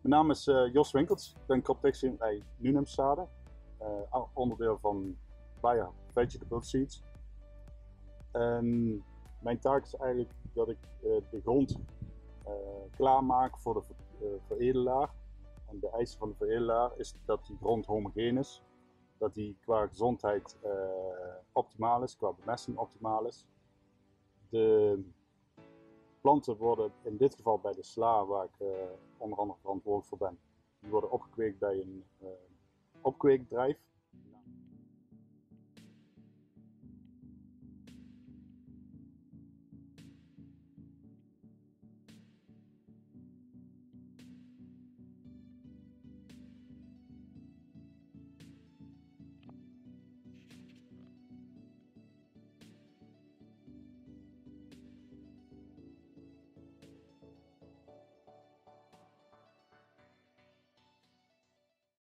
Mijn naam is Jos Winkels, ik ben croptechnicien bij Nunamstade, onderdeel van Bayer Vegetable Seeds. En mijn taak is eigenlijk dat ik de grond klaarmaak voor de veredelaar. En de eisen van de veredelaar is dat die grond homogeen is, dat die qua gezondheid optimaal is, qua bemesting optimaal is. De planten worden in dit geval bij de sla, waar ik onder andere verantwoordelijk voor ben, die worden opgekweekt bij een opkweekbedrijf.